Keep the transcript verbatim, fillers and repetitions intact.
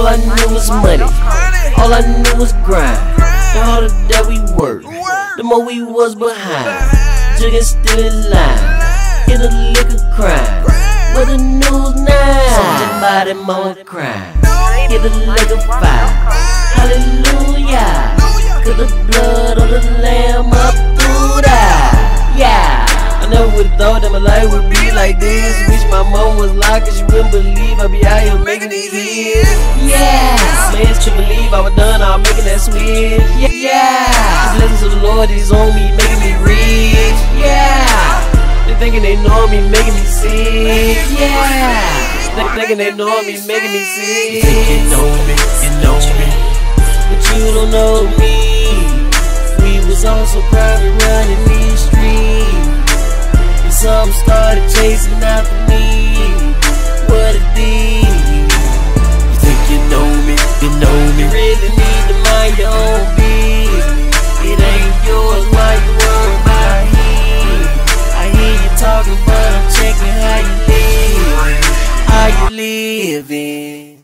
All I knew was money, all I knew was grind. The harder that we worked, the more we was behind. Juggin' still in line, in a liquor crime. With the news now, somebody more crime. Get a liquor fire, hallelujah. Cause the blood of the lamb up through that, yeah. I never would've thought that my life would be like this. Wish my mom was like, cause she wouldn't believe I'd be out here making these hits. Yeah, man, she believe I was done, I'm making that switch. Yeah, yeah. These blessings of the Lord is on me, making me rich. Yeah, they thinking they know me, making me sick. Yeah, they thinking they know me, making me sick. You know me, you know me, but you don't know me. We was all so private running these streets. Some started chasing after me.